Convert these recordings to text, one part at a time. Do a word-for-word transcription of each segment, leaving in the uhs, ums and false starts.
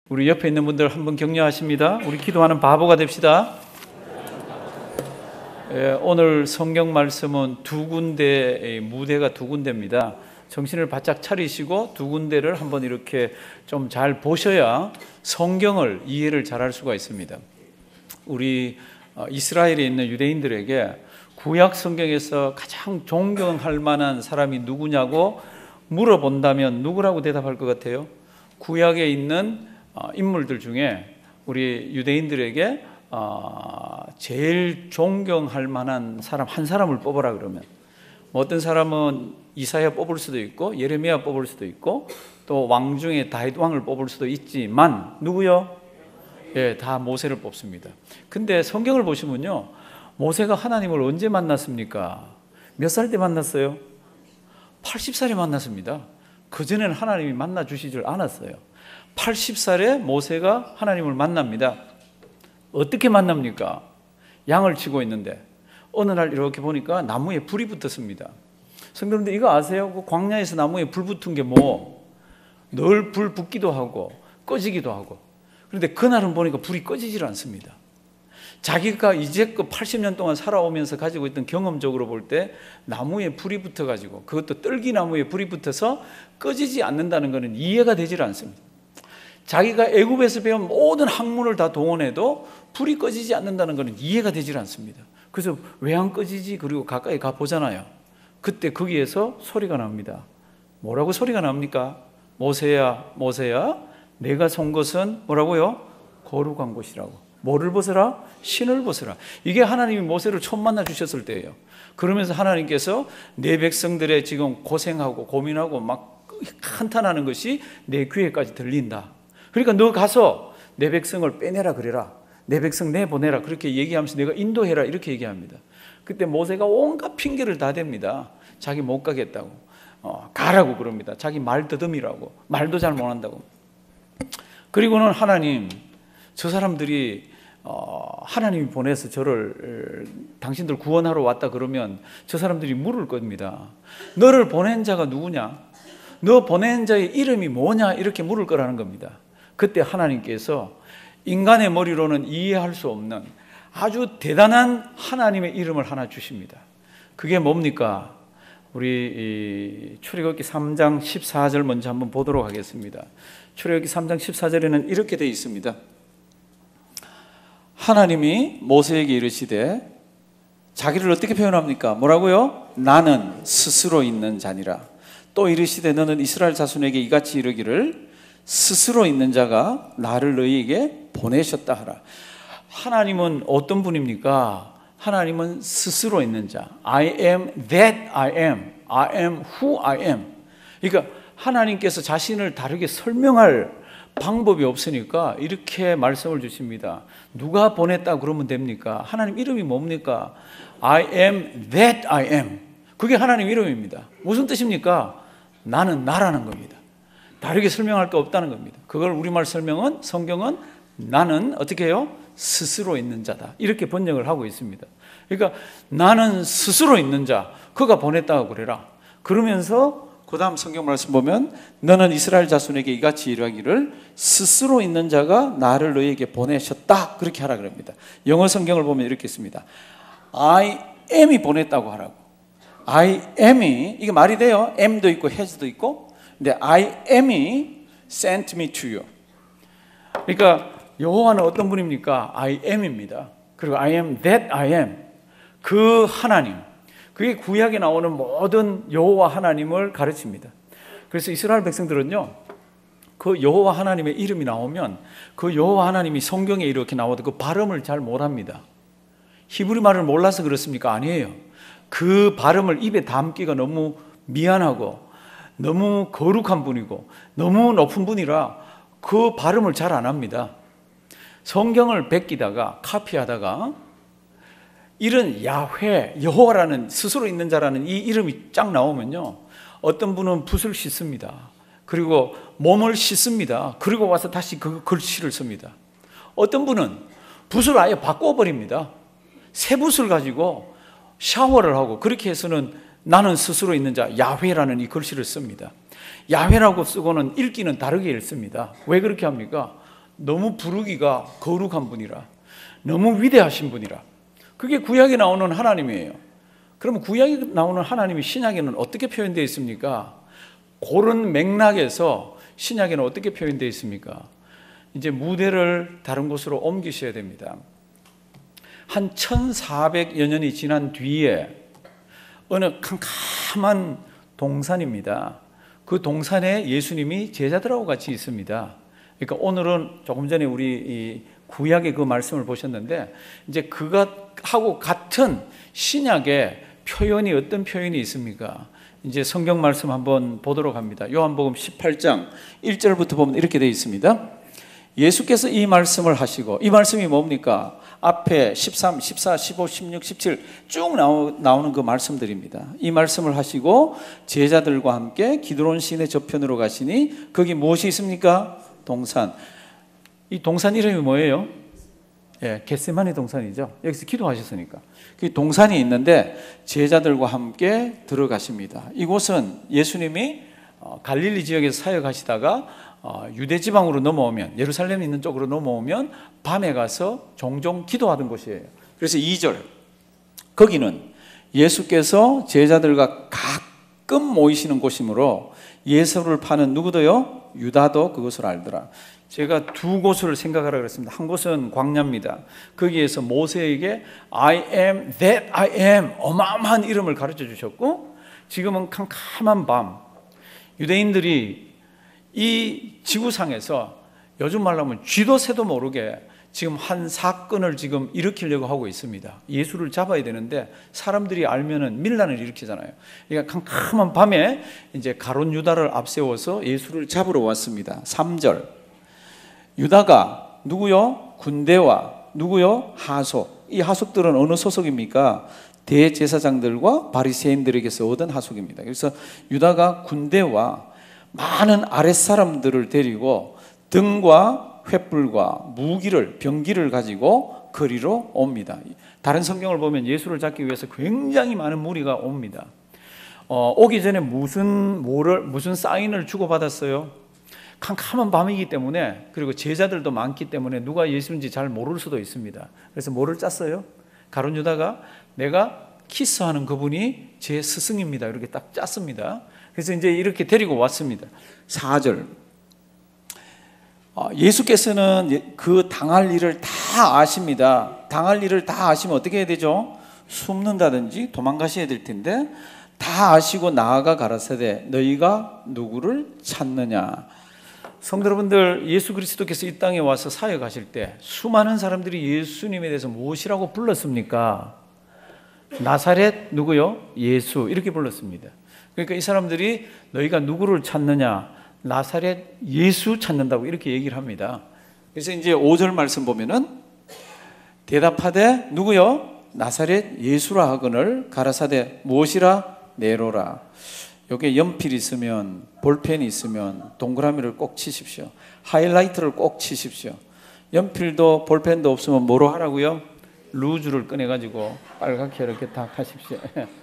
우리 옆에 있는 분들 한번 격려하십니다. 우리 기도하는 바보가 됩시다. 예, 오늘 성경 말씀은 두 군데의 무대가 두 군데입니다. 정신을 바짝 차리시고 두 군데를 한번 이렇게 좀 잘 보셔야 성경을 이해를 잘할 수가 있습니다. 우리 이스라엘에 있는 유대인들에게 구약 성경에서 가장 존경할 만한 사람이 누구냐고 물어본다면 누구라고 대답할 것 같아요? 구약에 있는 인물들 중에 우리 유대인들에게 제일 존경할 만한 사람 한 사람을 뽑아라 그러면 뭐 어떤 사람은 이사야 뽑을 수도 있고 예레미야 뽑을 수도 있고 또 왕 중에 다윗 왕을 뽑을 수도 있지만 누구요? 예, 다 모세를 뽑습니다. 근데 성경을 보시면요, 모세가 하나님을 언제 만났습니까? 몇 살 때 만났어요? 팔십 살에 만났습니다. 그전에는 하나님이 만나 주시질 않았어요. 팔십 살에 모세가 하나님을 만납니다. 어떻게 만납니까? 양을 치고 있는데 어느 날 이렇게 보니까 나무에 불이 붙었습니다. 성도님들 이거 아세요? 그 광야에서 나무에 불 붙은 게 뭐 늘 불 붙기도 하고 꺼지기도 하고, 그런데 그날은 보니까 불이 꺼지질 않습니다. 자기가 이제껏 팔십 년 동안 살아오면서 가지고 있던 경험적으로 볼 때 나무에 불이 붙어가지고 그것도 떨기나무에 불이 붙어서 꺼지지 않는다는 것은 이해가 되질 않습니다. 자기가 애굽에서 배운 모든 학문을 다 동원해도 불이 꺼지지 않는다는 것은 이해가 되질 않습니다. 그래서 왜 안 꺼지지? 그리고 가까이 가보잖아요. 그때 거기에서 소리가 납니다. 뭐라고 소리가 납니까? 모세야 모세야 내가 쏜 것은 뭐라고요? 거룩한 곳이라고. 뭐를 벗어라? 신을 벗어라. 이게 하나님이 모세를 처음 만나 주셨을 때예요. 그러면서 하나님께서 내 백성들의 지금 고생하고 고민하고 막 한탄하는 것이 내 귀에까지 들린다. 그러니까 너 가서 내 백성을 빼내라 그래라. 내 백성 내보내라. 그렇게 얘기하면서 내가 인도해라. 이렇게 얘기합니다. 그때 모세가 온갖 핑계를 다 댑니다. 자기 못 가겠다고. 어, 가라고 그럽니다. 자기 말 더듬이라고. 말도 잘 못한다고. 그리고는 하나님, 저 사람들이 어, 하나님이 보내서 저를 당신들 구원하러 왔다 그러면 저 사람들이 물을 겁니다. 너를 보낸 자가 누구냐? 너 보낸 자의 이름이 뭐냐? 이렇게 물을 거라는 겁니다. 그때 하나님께서 인간의 머리로는 이해할 수 없는 아주 대단한 하나님의 이름을 하나 주십니다. 그게 뭡니까? 우리 출애굽기 삼 장 십사 절 먼저 한번 보도록 하겠습니다. 출애굽기 삼 장 십사 절에는 이렇게 되어 있습니다. 하나님이 모세에게 이르시되, 자기를 어떻게 표현합니까? 뭐라고요? 나는 스스로 있는 자니라. 또 이르시되 너는 이스라엘 자손에게 이같이 이르기를 스스로 있는 자가 나를 너희에게 보내셨다 하라. 하나님은 어떤 분입니까? 하나님은 스스로 있는 자. I am that I am. I am who I am. 그러니까 하나님께서 자신을 다르게 설명할 방법이 없으니까 이렇게 말씀을 주십니다. 누가 보냈다 그러면 됩니까? 하나님 이름이 뭡니까? I am that I am. 그게 하나님 이름입니다. 무슨 뜻입니까? 나는 나라는 겁니다. 다르게 설명할 거 없다는 겁니다. 그걸 우리말 설명은, 성경은 나는 어떻게 해요? 스스로 있는 자다. 이렇게 번역을 하고 있습니다. 그러니까 나는 스스로 있는 자, 그가 보냈다고 그래라. 그러면서 그 다음 성경 말씀 보면 너는 이스라엘 자손에게 이같이 이르기를 스스로 있는 자가 나를 너희에게 보내셨다. 그렇게 하라 그럽니다. 영어 성경을 보면 이렇게 있습니다. I am이 보냈다고 하라고. I am이, 이게 말이 돼요? am도 있고 has도 있고. 근데 I am이 sent me to you. 그러니까 여호와는 어떤 분입니까? I am입니다. 그리고 I am that I am. 그 하나님. 그게 구약에 나오는 모든 여호와 하나님을 가르칩니다. 그래서 이스라엘 백성들은요, 그 여호와 하나님의 이름이 나오면 그 여호와 하나님이 성경에 이렇게 나와도 그 발음을 잘 못합니다. 히브리 말을 몰라서 그렇습니까? 아니에요. 그 발음을 입에 담기가 너무 미안하고 너무 거룩한 분이고 너무 높은 분이라 그 발음을 잘 안 합니다. 성경을 베끼다가 카피하다가 이런 야훼, 여호와라는 스스로 있는 자라는 이 이름이 쫙 나오면요, 어떤 분은 붓을 씻습니다. 그리고 몸을 씻습니다. 그리고 와서 다시 그 글씨를 씁니다. 어떤 분은 붓을 아예 바꿔버립니다. 새 붓을 가지고 샤워를 하고 그렇게 해서는 나는 스스로 있는 자, 야훼라는 이 글씨를 씁니다. 야훼라고 쓰고는 읽기는 다르게 읽습니다. 왜 그렇게 합니까? 너무 부르기가 거룩한 분이라, 너무 위대하신 분이라. 그게 구약에 나오는 하나님이에요. 그러면 구약에 나오는 하나님이 신약에는 어떻게 표현되어 있습니까? 그런 맥락에서 신약에는 어떻게 표현되어 있습니까? 이제 무대를 다른 곳으로 옮기셔야 됩니다. 한 천사백여 년이 지난 뒤에 어느 캄캄한 동산입니다. 그 동산에 예수님이 제자들하고 같이 있습니다. 그러니까 오늘은 조금 전에 우리 이 구약의 그 말씀을 보셨는데, 이제 그것하고 같은 신약의 표현이 어떤 표현이 있습니까? 이제 성경 말씀 한번 보도록 합니다. 요한복음 십팔 장 일 절부터 보면 이렇게 되어 있습니다. 예수께서 이 말씀을 하시고, 이 말씀이 뭡니까? 앞에 십삼, 십사, 십오, 십육, 십칠 쭉 나오, 나오는 그 말씀들입니다. 이 말씀을 하시고 제자들과 함께 기드론 시내 저편으로 가시니 거기 무엇이 있습니까? 동산. 이 동산 이름이 뭐예요? 예, 겟세마네 동산이죠. 여기서 기도하셨으니까. 그 동산이 있는데 제자들과 함께 들어가십니다. 이곳은 예수님이 갈릴리 지역에서 사역하시다가 유대 지방으로 넘어오면, 예루살렘 있는 쪽으로 넘어오면 밤에 가서 종종 기도하던 곳이에요. 그래서 이 절, 거기는 예수께서 제자들과 가끔 모이시는 곳이므로 예수를 파는 누구도요? 유다도 그것을 알더라. 제가 두 곳을 생각하라 그랬습니다. 한 곳은 광야입니다. 거기에서 모세에게 I am that I am 어마어마한 이름을 가르쳐 주셨고, 지금은 캄캄한 밤, 유대인들이 이 지구상에서 요즘 말로 하면 쥐도 새도 모르게 지금 한 사건을 지금 일으키려고 하고 있습니다. 예수를 잡아야 되는데 사람들이 알면은 밀란을 일으키잖아요. 그러니까 캄캄한 밤에 이제 가룟 유다를 앞세워서 예수를 잡으러 왔습니다. 삼 절. 유다가 누구요? 군대와 누구요? 하속. 이 하속들은 어느 소속입니까? 대제사장들과 바리새인들에게서 얻은 하속입니다. 그래서 유다가 군대와 많은 아랫사람들을 데리고 등과 횃불과 무기를, 병기를 가지고 거리로 옵니다. 다른 성경을 보면 예수를 잡기 위해서 굉장히 많은 무리가 옵니다. 어, 오기 전에 무슨 뭐를 무슨 사인을 주고받았어요? 캄캄한 밤이기 때문에, 그리고 제자들도 많기 때문에 누가 예수인지 잘 모를 수도 있습니다. 그래서 뭐를 짰어요? 가룟 유다가 내가 키스하는 그분이 제 스승입니다. 이렇게 딱 짰습니다. 그래서 이제 이렇게 데리고 왔습니다. 사 절. 예수께서는 그 당할 일을 다 아십니다. 당할 일을 다 아시면 어떻게 해야 되죠? 숨는다든지 도망가셔야 될 텐데, 다 아시고 나아가 가라사대 너희가 누구를 찾느냐. 성도 여러분들, 예수 그리스도께서 이 땅에 와서 사역하실 때 수많은 사람들이 예수님에 대해서 무엇이라고 불렀습니까? 나사렛 누구요? 예수, 이렇게 불렀습니다. 그러니까 이 사람들이 너희가 누구를 찾느냐, 나사렛 예수 찾는다고 이렇게 얘기를 합니다. 그래서 이제 오 절 말씀 보면은 대답하되 누구요? 나사렛 예수라 하거늘 가라사대 무엇이라? 내로라. 여기에 연필 있으면, 볼펜이 있으면 동그라미를 꼭 치십시오. 하이라이트를 꼭 치십시오. 연필도 볼펜도 없으면 뭐로 하라고요? 루즈를 꺼내가지고 빨갛게 이렇게 딱 하십시오.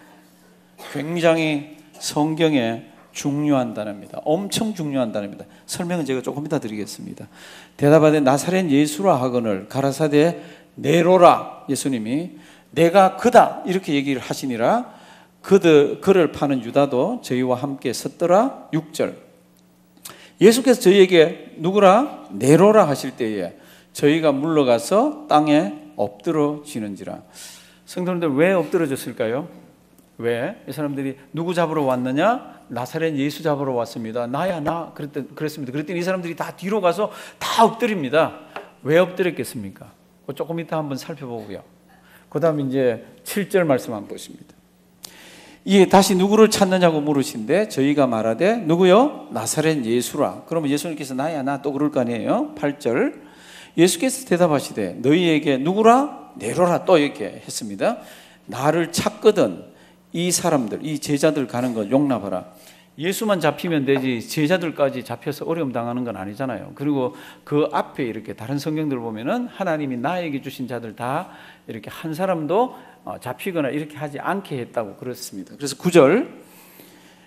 굉장히 성경에 중요한 단어입니다. 엄청 중요한 단어입니다. 설명은 제가 조금 이따 드리겠습니다. 대답하되 나사렛 예수라 하거늘 가라사대 내로라. 예수님이 내가 그다 이렇게 얘기를 하시니라. 그들, 그를 파는 유다도 저희와 함께 섰더라. 육 절. 예수께서 저희에게 누구라? 내로라 하실 때에 저희가 물러가서 땅에 엎드러지는지라. 성도님들, 왜 엎드러졌을까요? 왜? 이 사람들이 누구 잡으러 왔느냐? 나사렛 예수 잡으러 왔습니다. 나야 나 그랬더, 그랬습니다. 그랬더니 이 사람들이 다 뒤로 가서 다 엎드립니다. 왜 엎드렸겠습니까? 조금 이따 한번 살펴보고요. 그 다음에 이제 칠 절 말씀 한번 보십니다. 이에 다시 누구를 찾느냐고 물으신데 저희가 말하되 누구요? 나사렛 예수라. 그러면 예수님께서 나야 나 또 그럴 거 아니에요? 팔 절. 예수께서 대답하시되 너희에게 누구라? 내로라 또 이렇게 했습니다. 나를 찾거든 이 사람들, 이 제자들 가는 거 용납하라. 예수만 잡히면 되지 제자들까지 잡혀서 어려움 당하는 건 아니잖아요. 그리고 그 앞에 이렇게 다른 성경들 보면은 하나님이 나에게 주신 자들 다 이렇게 한 사람도 잡히거나 이렇게 하지 않게 했다고 그렇습니다. 그래서 구 절.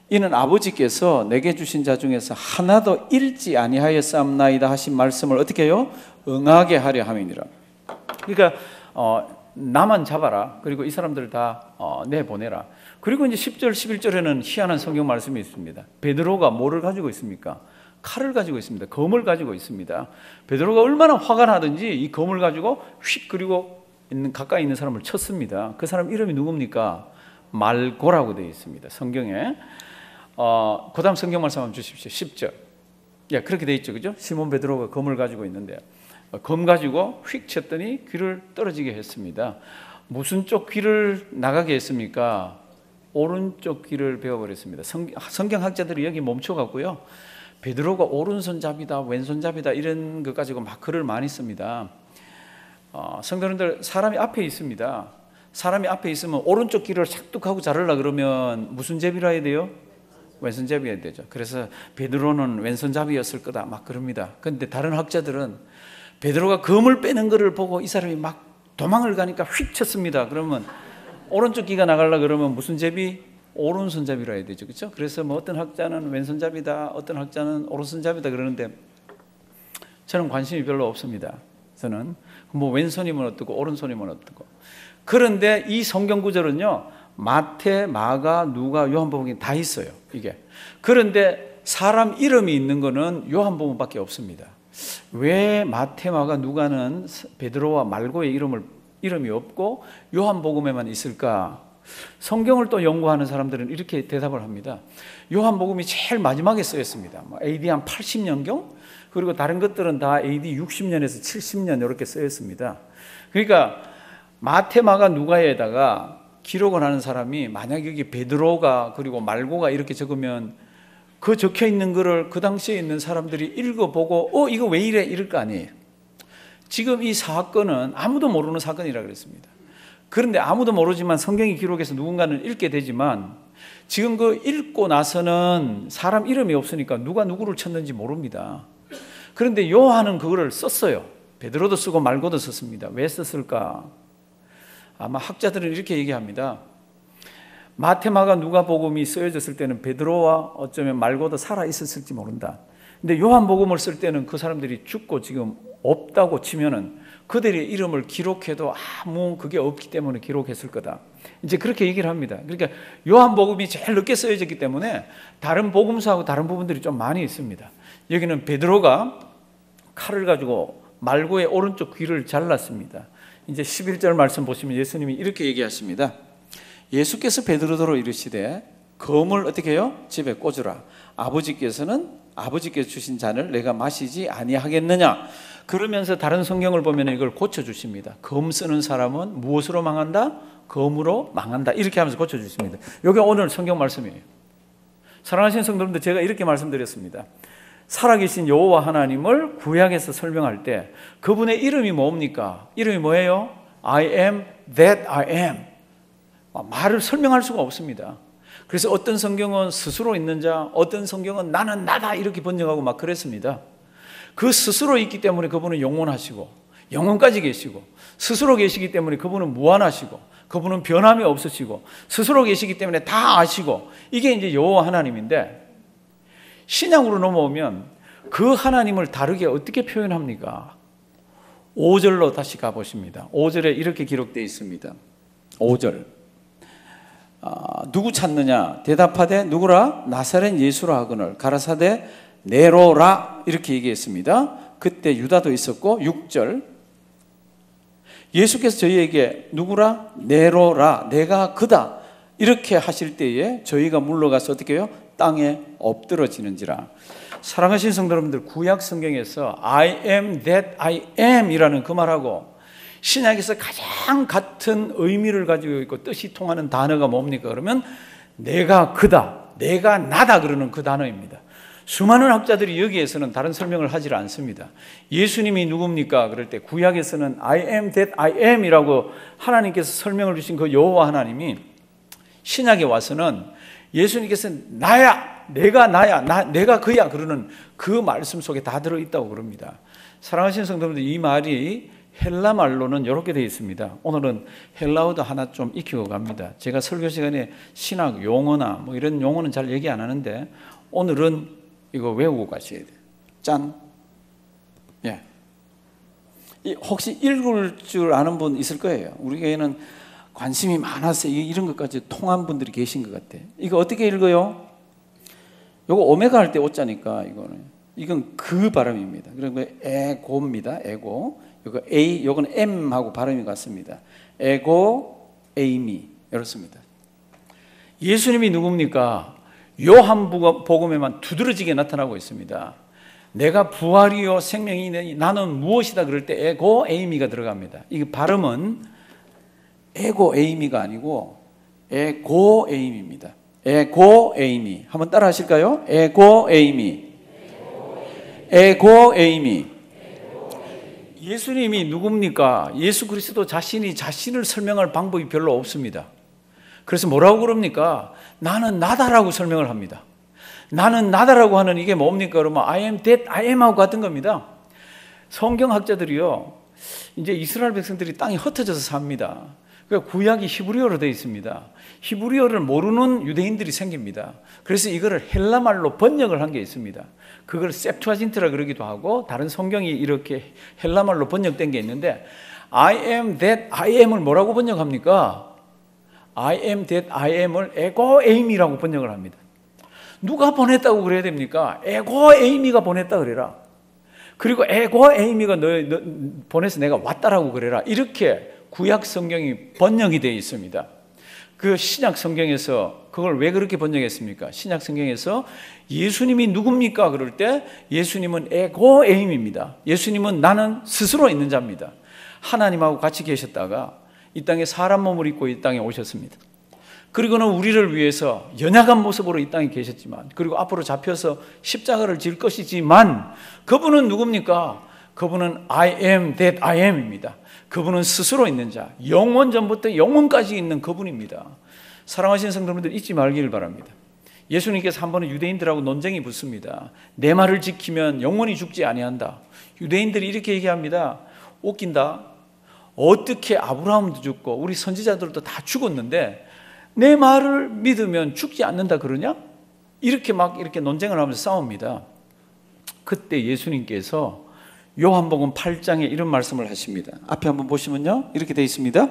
이는 아버지께서 내게 주신 자 중에서 하나도 잃지 아니하였사옵나이다 하신 말씀을 어떻게 해요? 응하게 하려 함이니라. 그러니까 어, 나만 잡아라. 그리고 이 사람들 다 어, 내보내라. 그리고 이제 십 절, 십일 절에는 희한한 성경 말씀이 있습니다. 베드로가 뭐를 가지고 있습니까? 칼을 가지고 있습니다. 검을 가지고 있습니다. 베드로가 얼마나 화가 나든지 이 검을 가지고 휙 그리고 있는, 가까이 있는 사람을 쳤습니다. 그 사람 이름이 누굽니까? 말고라고 되어 있습니다. 성경에. 어, 그 다음 성경 말씀 한번 주십시오. 십 절. 예, 그렇게 되어 있죠. 그죠? 시몬 베드로가 검을 가지고 있는데, 검 가지고 휙 쳤더니 귀를 떨어지게 했습니다. 무슨 쪽 귀를 나가게 했습니까? 오른쪽 귀를 베어버렸습니다. 성, 성경학자들이 여기 멈춰갖고요. 베드로가 오른손잡이다, 왼손잡이다 이런 것 가지고 막 글을 많이 씁니다. 어, 성도님들, 사람이 앞에 있습니다. 사람이 앞에 있으면 오른쪽 귀를 삭둑하고 자르려 그러면 무슨 제비라 해야 돼요? 왼손잡이어야 되죠. 그래서 베드로는 왼손잡이였을 거다 막 그럽니다. 그런데 다른 학자들은 베드로가 검을 빼는 것을 보고 이 사람이 막 도망을 가니까 휙 쳤습니다. 그러면 오른쪽 귀가 나가려 그러면 무슨 제비? 오른손잡이라 해야 되죠. 그렇죠? 그래서 뭐 어떤 학자는 왼손잡이다, 어떤 학자는 오른손잡이다 그러는데 저는 관심이 별로 없습니다. 저는 뭐 왼손이면 어떻고 오른손이면 어떻고. 그런데 이 성경 구절은요, 마태, 마가, 누가, 요한복음이 다 있어요. 이게. 그런데 사람 이름이 있는 거는 요한복음밖에 없습니다. 왜 마태, 마가, 누가는 베드로와 말고의 이름을 이름이 없고 요한복음에만 있을까? 성경을 또 연구하는 사람들은 이렇게 대답을 합니다. 요한복음이 제일 마지막에 쓰였습니다. 에이디 한 팔십 년경, 그리고 다른 것들은 다 에이디 육십 년에서 칠십 년 이렇게 쓰였습니다. 그러니까 마태, 마가, 누가에다가 기록을 하는 사람이 만약 여기 베드로가 그리고 말고가 이렇게 적으면 그 적혀 있는 거를 그 당시에 있는 사람들이 읽어보고 어 이거 왜 이래 이럴 거 아니에요. 지금 이 사건은 아무도 모르는 사건이라 그랬습니다. 그런데 아무도 모르지만 성경이 기록해서 누군가는 읽게 되지만 지금 그 읽고 나서는 사람 이름이 없으니까 누가 누구를 쳤는지 모릅니다. 그런데 요한은 그거를 썼어요. 베드로도 쓰고 말고도 썼습니다. 왜 썼을까? 아마 학자들은 이렇게 얘기합니다. 마테마가 누가복음이 쓰여졌을 때는 베드로와 어쩌면 말고도 살아 있었을지 모른다. 근데 요한복음을 쓸 때는 그 사람들이 죽고 지금 없다고 치면은 그들의 이름을 기록해도 아무 그게 없기 때문에 기록했을 거다. 이제 그렇게 얘기를 합니다. 그러니까 요한복음이 제일 늦게 쓰여졌기 때문에 다른 복음서하고 다른 부분들이 좀 많이 있습니다. 여기는 베드로가 칼을 가지고 말고의 오른쪽 귀를 잘랐습니다. 이제 십일 절 말씀 보시면 예수님이 이렇게 얘기하십니다. 예수께서 베드로더러 이르시되 검을 어떻게 해요? 집에 꽂으라. 아버지께서는 아버지께서 주신 잔을 내가 마시지 아니하겠느냐. 그러면서 다른 성경을 보면 이걸 고쳐주십니다. 검 쓰는 사람은 무엇으로 망한다? 검으로 망한다. 이렇게 하면서 고쳐주십니다. 이게 오늘 성경 말씀이에요. 사랑하시는 성도님들, 제가 이렇게 말씀드렸습니다. 살아계신 여호와 하나님을 구약에서 설명할 때 그분의 이름이 뭡니까? 이름이 뭐예요? I am that I am. 말을 설명할 수가 없습니다. 그래서 어떤 성경은 스스로 있는 자, 어떤 성경은 나는 나다 이렇게 번역하고 막 그랬습니다. 그 스스로 있기 때문에 그분은 영원하시고 영원까지 계시고, 스스로 계시기 때문에 그분은 무한하시고, 그분은 변함이 없으시고, 스스로 계시기 때문에 다 아시고, 이게 이제 여호와 하나님인데, 신약으로 넘어오면 그 하나님을 다르게 어떻게 표현합니까? 오 절로 다시 가보십니다. 오 절에 이렇게 기록되어 있습니다. 오 절. 아, 누구 찾느냐? 대답하되 누구라? 나사렛 예수라 하거늘 가라사대 네로라 이렇게 얘기했습니다. 그때 유다도 있었고, 육 절. 예수께서 저희에게 누구라? 네로라, 내가 그다 이렇게 하실 때에 저희가 물러가서 어떻게 해요? 땅에 엎드러지는지라. 사랑하신 성도 여러분들, 구약 성경에서 I am that I am 이라는 그 말하고 신약에서 가장 같은 의미를 가지고 있고 뜻이 통하는 단어가 뭡니까? 그러면 내가 그다, 내가 나다 그러는 그 단어입니다. 수많은 학자들이 여기에서는 다른 설명을 하지 않습니다. 예수님이 누굽니까? 그럴 때 구약에서는 I am that I am 이라고 하나님께서 설명을 주신 그 여호와 하나님이 신약에 와서는 예수님께서 나야, 내가 나야, 나, 내가 그야 그러는 그 말씀 속에 다 들어있다고 그럽니다. 사랑하시는 성도님들, 이 말이 헬라 말로는 이렇게 되어 있습니다. 오늘은 헬라어도 하나 좀 익히고 갑니다. 제가 설교 시간에 신학 용어나 뭐 이런 용어는 잘 얘기 안 하는데 오늘은 이거 외우고 가셔야 돼요. 짠. 예. 혹시 읽을 줄 아는 분 있을 거예요. 우리 교회는 관심이 많아서 이런 것까지 통한 분들이 계신 것 같아요. 이거 어떻게 읽어요? 요거 오메가 할 때 오자니까 이거는 이건 그 발음입니다. 그리고 에고입니다. 에고. 요거 A, 요건 M하고 발음이 같습니다. 에고, 에이미 이렇습니다. 예수님이 누굽니까? 요한복음에만 두드러지게 나타나고 있습니다. 내가 부활이요 생명이니 나는 무엇이다 그럴 때 에고, 에이미가 들어갑니다. 이 발음은 에고, 에이미가 아니고 에고, 에이미입니다. 에고, 에이미. 한번 따라 하실까요? 에고, 에이미. 에고, 에이미. 예수님이 누굽니까? 예수 그리스도 자신이 자신을 설명할 방법이 별로 없습니다. 그래서 뭐라고 그럽니까? 나는 나다라고 설명을 합니다. 나는 나다라고 하는 이게 뭡니까? 그러면 I am that I am하고 같은 겁니다. 성경학자들이요, 이제 이스라엘 백성들이 땅이 흩어져서 삽니다. 그러니까 구약이 히브리어로 되어 있습니다. 히브리어를 모르는 유대인들이 생깁니다. 그래서 이거를 헬라말로 번역을 한 게 있습니다. 그걸 셉투아진트라 그러기도 하고 다른 성경이 이렇게 헬라말로 번역된 게 있는데 I am that I am을 뭐라고 번역합니까? I am that I am을 에고 에이미라고 번역을 합니다. 누가 보냈다고 그래야 됩니까? 에고 에이미가 보냈다 그래라. 그리고 에고 에이미가 너, 너 보내서 내가 왔다라고 그래라. 이렇게 구약 성경이 번역이 되어 있습니다. 그 신약 성경에서 그걸 왜 그렇게 번역했습니까? 신약 성경에서 예수님이 누굽니까? 그럴 때 예수님은 에고 에임입니다. 예수님은 나는 스스로 있는 자입니다. 하나님하고 같이 계셨다가 이 땅에 사람 몸을 입고 이 땅에 오셨습니다. 그리고는 우리를 위해서 연약한 모습으로 이 땅에 계셨지만, 그리고 앞으로 잡혀서 십자가를 질 것이지만, 그분은 누굽니까? 그분은 I am that I am입니다. 그분은 스스로 있는 자, 영원 전부터 영원까지 있는 그분입니다. 사랑하시는 성도님들 잊지 말기를 바랍니다. 예수님께서 한 번은 유대인들하고 논쟁이 붙습니다. 내 말을 지키면 영원히 죽지 아니한다. 유대인들이 이렇게 얘기합니다. 웃긴다. 어떻게 아브라함도 죽고 우리 선지자들도 다 죽었는데 내 말을 믿으면 죽지 않는다 그러냐? 이렇게 막 이렇게 논쟁을 하면서 싸웁니다. 그때 예수님께서 요한복음 팔 장에 이런 말씀을 하십니다. 앞에 한번 보시면요, 이렇게 되어 있습니다.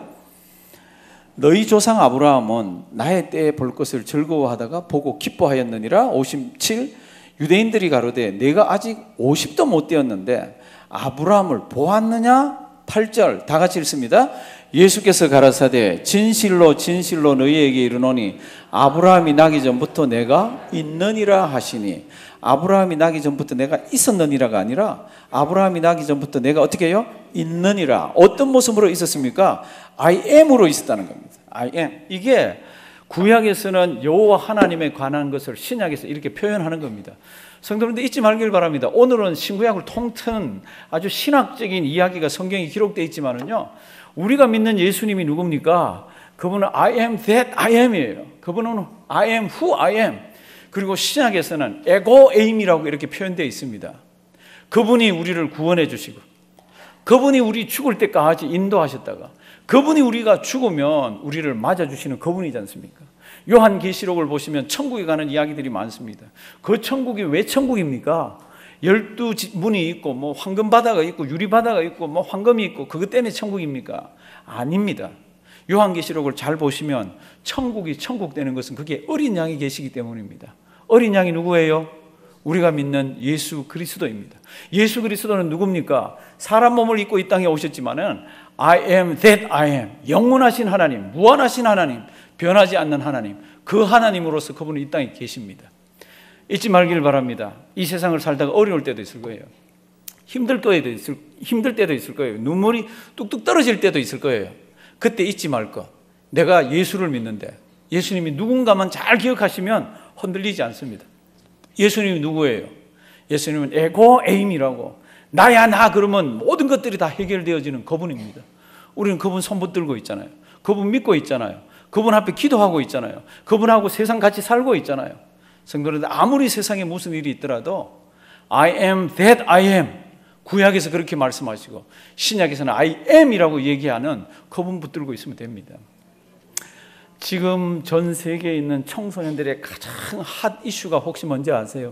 너희 조상 아브라함은 나의 때에 볼 것을 즐거워하다가 보고 기뻐하였느니라. 오십칠. 유대인들이 가로되 내가 아직 오십도 못 되었는데 아브라함을 보았느냐? 팔 절 다 같이 읽습니다. 예수께서 가라사대 진실로 진실로 너희에게 이르노니 아브라함이 나기 전부터 내가 있느니라 하시니, 아브라함이 나기 전부터 내가 있었느니라가 아니라 아브라함이 나기 전부터 내가 어떻게 해요? 있느니라. 어떤 모습으로 있었습니까? I am으로 있었다는 겁니다. I am. 이게 구약에서는 여호와 하나님에 관한 것을 신약에서 이렇게 표현하는 겁니다. 성도님들 잊지 말길 바랍니다. 오늘은 신구약을 통틀은 아주 신학적인 이야기가 성경에 기록되어 있지만은요, 우리가 믿는 예수님이 누굽니까? 그분은 I am that I am이에요. 그분은 I am who I am. 그리고 신약에서는 에고 에임이라고 이렇게 표현되어 있습니다. 그분이 우리를 구원해 주시고, 그분이 우리 죽을 때까지 인도하셨다가, 그분이 우리가 죽으면 우리를 맞아주시는 그분이지 않습니까? 요한계시록을 보시면 천국에 가는 이야기들이 많습니다. 그 천국이 왜 천국입니까? 열두 문이 있고 뭐 황금바다가 있고 유리바다가 있고 뭐 황금이 있고 그것 때문에 천국입니까? 아닙니다. 요한계시록을 잘 보시면 천국이 천국 되는 것은 그게 어린 양이 계시기 때문입니다. 어린 양이 누구예요? 우리가 믿는 예수 그리스도입니다. 예수 그리스도는 누굽니까? 사람 몸을 입고 이 땅에 오셨지만은 I am that I am. 영원하신 하나님, 무한하신 하나님, 변하지 않는 하나님, 그 하나님으로서 그분은 이 땅에 계십니다. 잊지 말기를 바랍니다. 이 세상을 살다가 어려울 때도 있을 거예요. 힘들 때도 있을, 힘들 때도 있을 거예요. 눈물이 뚝뚝 떨어질 때도 있을 거예요. 그때 잊지 말 것. 내가 예수를 믿는데 예수님이 누군가만 잘 기억하시면 흔들리지 않습니다. 예수님이 누구예요? 예수님은 에고 에임이라고, 나야 나 그러면 모든 것들이 다 해결되어지는 그분입니다. 우리는 그분 손 붙들고 있잖아요. 그분 믿고 있잖아요. 그분 앞에 기도하고 있잖아요. 그분하고 세상 같이 살고 있잖아요. 성도들, 아무리 세상에 무슨 일이 있더라도 I am that I am, 구약에서 그렇게 말씀하시고 신약에서는 I am이라고 얘기하는 그분 붙들고 있으면 됩니다. 지금 전 세계에 있는 청소년들의 가장 핫 이슈가 혹시 뭔지 아세요?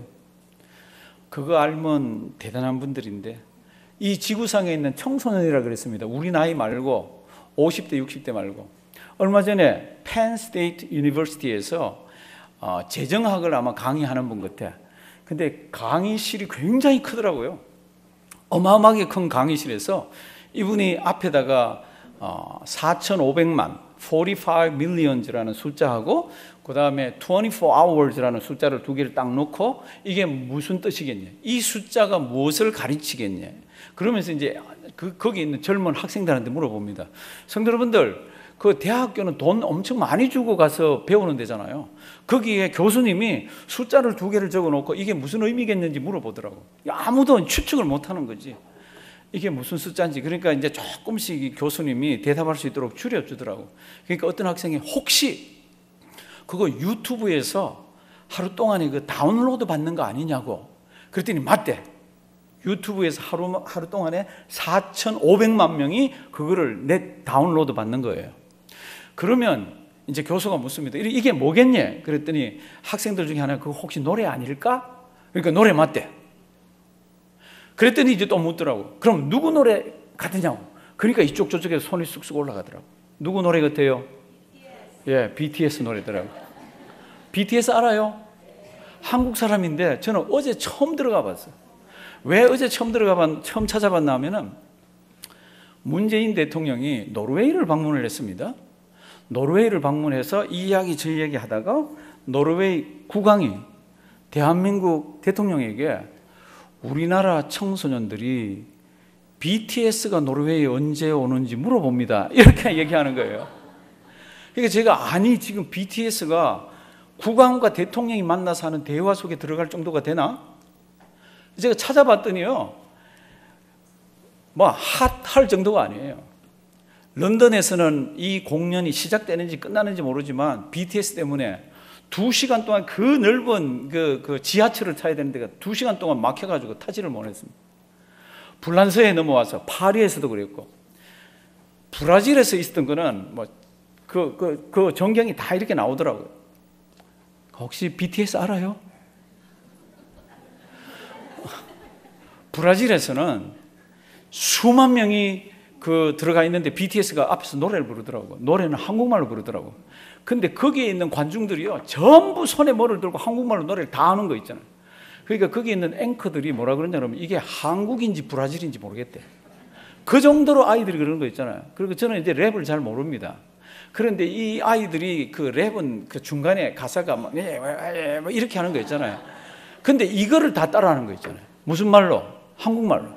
그거 알면 대단한 분들인데, 이 지구상에 있는 청소년이라 그랬습니다. 우리 나이 말고 오십 대 육십 대 말고. 얼마 전에 펜 스테이트 유니버시티에서 어, 재정학을 아마 강의하는 분 같아. 근데 강의실이 굉장히 크더라고요. 어마어마하게 큰 강의실에서 이분이 앞에다가 어, 사천오백만 사십오 millions라는 숫자하고 그 다음에 이십사 hours라는 숫자를 두 개를 딱 놓고 이게 무슨 뜻이겠냐, 이 숫자가 무엇을 가르치겠냐, 그러면서 이제 그 거기 있는 젊은 학생들한테 물어봅니다. 성도 여러분들, 그 대학교는 돈 엄청 많이 주고 가서 배우는 데잖아요. 거기에 교수님이 숫자를 두 개를 적어 놓고 이게 무슨 의미겠는지 물어보더라고. 아무도 추측을 못 하는 거지, 이게 무슨 숫자인지. 그러니까 이제 조금씩 교수님이 대답할 수 있도록 줄여주더라고. 그러니까 어떤 학생이 혹시 그거 유튜브에서 하루 동안에 그 다운로드 받는 거 아니냐고. 그랬더니 맞대. 유튜브에서 하루, 하루 동안에 사천오백만 명이 그거를 넷 다운로드 받는 거예요. 그러면 이제 교수가 묻습니다. 이게 뭐겠냐? 그랬더니 학생들 중에 하나, 그거 혹시 노래 아닐까? 그러니까 노래 맞대. 그랬더니 이제 또 묻더라고. 그럼 누구 노래 같으냐고. 그러니까 이쪽 저쪽에서 손이 쑥쑥 올라가더라고. 누구 노래 같아요? 비티에스. 예, 비티에스 노래더라고. 비티에스 알아요? 한국 사람인데 저는 어제 처음 들어가 봤어요. 왜 어제 처음 들어가 봤, 처음 찾아봤나 하면은 문재인 대통령이 노르웨이를 방문을 했습니다. 노르웨이를 방문해서 이 이야기 저 이야기 하다가 노르웨이 국왕이 대한민국 대통령에게 우리나라 청소년들이 비티에스가 노르웨이에 언제 오는지 물어봅니다. 이렇게 얘기하는 거예요. 그러니까 제가 아니 지금 비티에스가 국왕과 대통령이 만나서 하는 대화 속에 들어갈 정도가 되나? 제가 찾아봤더니요, 뭐 핫할 정도가 아니에요. 런던에서는 이 공연이 시작되는지 끝나는지 모르지만 비티에스 때문에 두 시간 동안 그 넓은 그, 그 지하철을 타야 되는 데가 두 시간 동안 막혀가지고 타지를 못했습니다. 불란서에 넘어와서 파리에서도 그랬고, 브라질에서 있었던 거는 뭐 그, 그, 그 전경이 다 이렇게 나오더라고요. 혹시 비티에스 알아요? 브라질에서는 수만 명이 그 들어가 있는데 비티에스가 앞에서 노래를 부르더라고요. 노래는 한국말로 부르더라고요. 근데 거기에 있는 관중들이요, 전부 손에 뭐를 들고 한국말로 노래를 다 하는 거 있잖아요. 그러니까 거기 있는 앵커들이 뭐라 그러냐면 이게 한국인지 브라질인지 모르겠대. 그 정도로 아이들이 그러는 거 있잖아요. 그리고 저는 이제 랩을 잘 모릅니다. 그런데 이 아이들이 그 랩은 그 중간에 가사가 막 이렇게 하는 거 있잖아요. 근데 이거를 다 따라하는 거 있잖아요. 무슨 말로? 한국말로.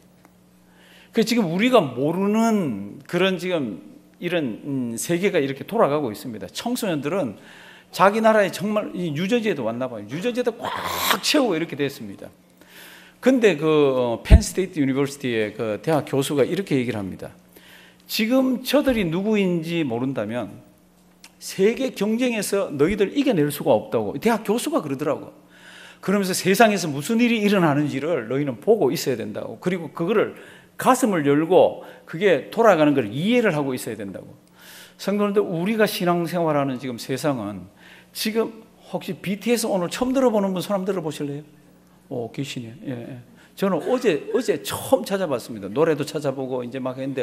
그 지금 우리가 모르는 그런 지금 이런 음, 세계가 이렇게 돌아가고 있습니다. 청소년들은 자기 나라에 정말 뉴저지에도 왔나 봐요. 뉴저지에도 꽉 채우고 이렇게 됐습니다. 근데 그 펜스테이트 유니버시티의 그 대학 교수가 이렇게 얘기를 합니다. 지금 저들이 누구인지 모른다면 세계 경쟁에서 너희들 이겨낼 수가 없다고 대학 교수가 그러더라고. 그러면서 세상에서 무슨 일이 일어나는지를 너희는 보고 있어야 된다고. 그리고 그거를 가슴을 열고 그게 돌아가는 걸 이해를 하고 있어야 된다고. 성도님들, 우리가 신앙생활하는 지금 세상은 지금 혹시 비티에스 오늘 처음 들어보는 분 손 한번 들어보실래요? 오, 계시네. 예, 예. 저는 어제 어제 처음 찾아봤습니다. 노래도 찾아보고 이제 막 했는데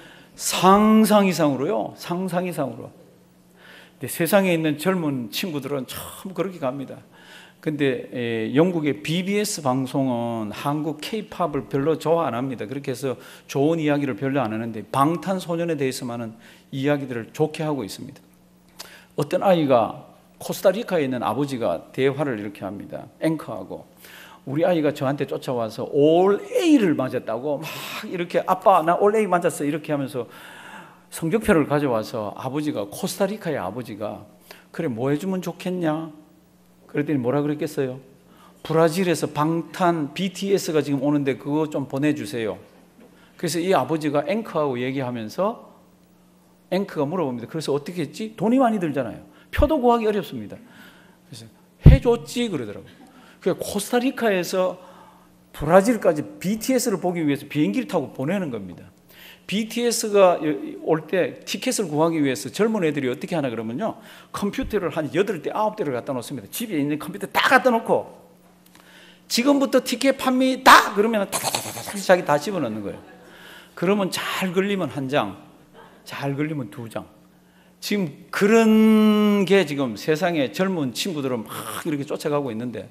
상상 이상으로요. 상상 이상으로. 근데 세상에 있는 젊은 친구들은 참 그렇게 갑니다. 근데 에, 영국의 비비에스 방송은 한국 K-팝을 별로 좋아 안 합니다. 그렇게 해서 좋은 이야기를 별로 안 하는데 방탄소년에 대해서만은 이야기들을 좋게 하고 있습니다. 어떤 아이가 코스타리카에 있는 아버지가 대화를 이렇게 합니다. 앵커하고. 우리 아이가 저한테 쫓아와서 올 A를 맞았다고 막 이렇게 아빠 나 올 A 맞았어 이렇게 하면서 성적표를 가져와서 아버지가 코스타리카의 아버지가 그래 뭐 해주면 좋겠냐? 그랬더니 뭐라 그랬겠어요? 브라질에서 방탄 비티에스가 지금 오는데 그거 좀 보내주세요. 그래서 이 아버지가 앵커하고 얘기하면서 앵커가 물어봅니다. 그래서 어떻게 했지? 돈이 많이 들잖아요. 표도 구하기 어렵습니다. 그래서 해줬지 그러더라고요. 그 코스타리카에서 브라질까지 비티에스를 보기 위해서 비행기를 타고 보내는 겁니다. 비티에스가 올 때 티켓을 구하기 위해서 젊은 애들이 어떻게 하나 그러면요, 컴퓨터를 한 여덟 대, 아홉 대를 갖다 놓습니다. 집에 있는 컴퓨터 다 갖다 놓고 지금부터 티켓 판매다 그러면 다다다다다 자기 다 집어넣는 거예요. 그러면 잘 걸리면 한 장, 잘 걸리면 두 장. 지금 그런 게 지금 세상에 젊은 친구들은 막 이렇게 쫓아가고 있는데,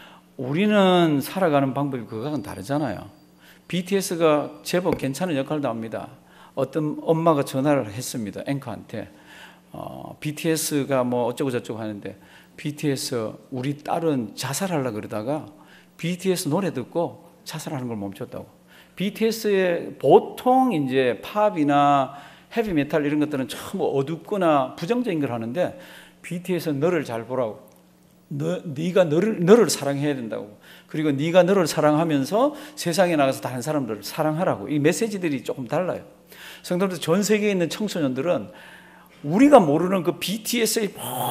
우리는 살아가는 방법이 그거하고는 다르잖아요. 비티에스가 제법 괜찮은 역할도 합니다. 어떤 엄마가 전화를 했습니다. 앵커한테. 어, 비티에스가 뭐 어쩌고 저쩌고 하는데, 비티에스 우리 딸은 자살하려고 그러다가 비티에스 노래 듣고 자살하는 걸 멈췄다고. 비티에스의 보통 이제 팝이나 헤비메탈 이런 것들은 참 어둡거나 부정적인 걸 하는데, 비티에스는 너를 잘 보라고. 너, 네가 너를, 너를 사랑해야 된다고. 그리고 네가 너를 사랑하면서 세상에 나가서 다른 사람들을 사랑하라고. 이 메시지들이 조금 달라요. 성도들, 전 세계에 있는 청소년들은 우리가 모르는 그 비티에스에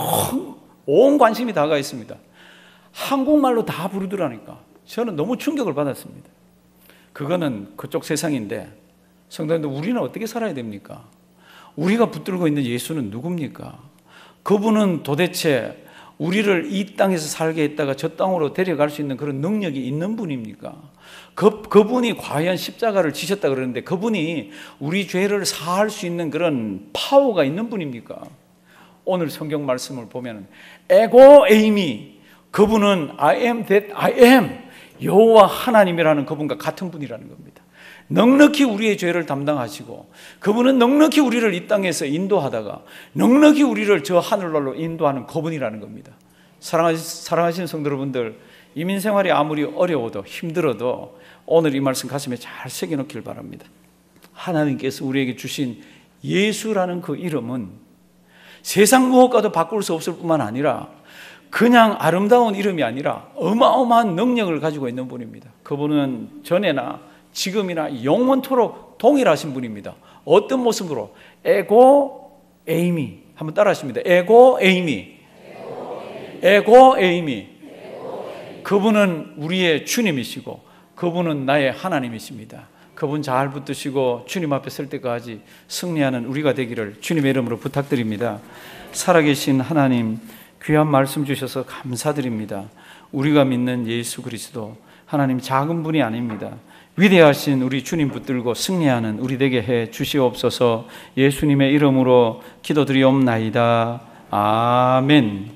온 관심이 다가 있습니다. 한국말로 다 부르더라니까. 저는 너무 충격을 받았습니다. 그거는 그쪽 세상인데, 성도님들, 우리는 어떻게 살아야 됩니까? 우리가 붙들고 있는 예수는 누굽니까? 그분은 도대체 우리를 이 땅에서 살게 했다가 저 땅으로 데려갈 수 있는 그런 능력이 있는 분입니까? 그, 그분이 과연 십자가를 지셨다 그러는데, 그분이 우리 죄를 사할 수 있는 그런 파워가 있는 분입니까? 오늘 성경 말씀을 보면 에고 에이미, 그분은 I am that I am, 여호와 하나님이라는 그분과 같은 분이라는 겁니다. 넉넉히 우리의 죄를 담당하시고, 그분은 넉넉히 우리를 이 땅에서 인도하다가 넉넉히 우리를 저 하늘나라로 인도하는 그분이라는 겁니다. 사랑하시, 사랑하시는 성도 여러분들, 이민생활이 아무리 어려워도 힘들어도 오늘 이 말씀 가슴에 잘 새겨놓길 바랍니다. 하나님께서 우리에게 주신 예수라는 그 이름은 세상 무엇과도 바꿀 수 없을 뿐만 아니라 그냥 아름다운 이름이 아니라 어마어마한 능력을 가지고 있는 분입니다. 그분은 전에나 지금이나 영원토록 동일하신 분입니다. 어떤 모습으로? 에고 에이미. 한번 따라 하십니다. 에고 에이미. 에고 에이미. 그분은 우리의 주님이시고 그분은 나의 하나님이십니다. 그분 잘 붙드시고 주님 앞에 설 때까지 승리하는 우리가 되기를 주님의 이름으로 부탁드립니다. 살아계신 하나님, 귀한 말씀 주셔서 감사드립니다. 우리가 믿는 예수 그리스도, 하나님 작은 분이 아닙니다. 위대하신 우리 주님 붙들고 승리하는 우리 되게 해 주시옵소서. 예수님의 이름으로 기도드리옵나이다. 아멘.